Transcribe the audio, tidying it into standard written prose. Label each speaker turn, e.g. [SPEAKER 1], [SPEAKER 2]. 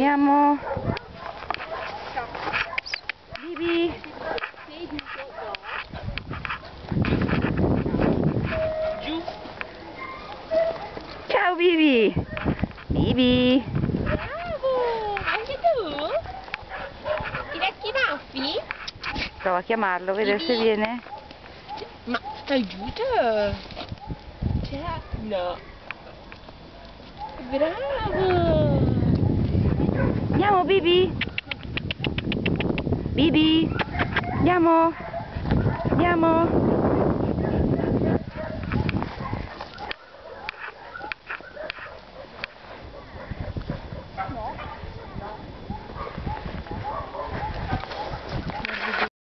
[SPEAKER 1] Andiamo. Bibi.
[SPEAKER 2] Giù.
[SPEAKER 1] Ciao Bibi. Bibi.
[SPEAKER 2] Bravo, anche tu? I vecchi baffi?
[SPEAKER 1] Prova a chiamarlo, vedere se
[SPEAKER 2] Bibi.
[SPEAKER 1] viene.
[SPEAKER 2] Ma aiuto! Cioè, no. Bravo!
[SPEAKER 1] Andiamo Bibi. Bibi. Andiamo. Andiamo.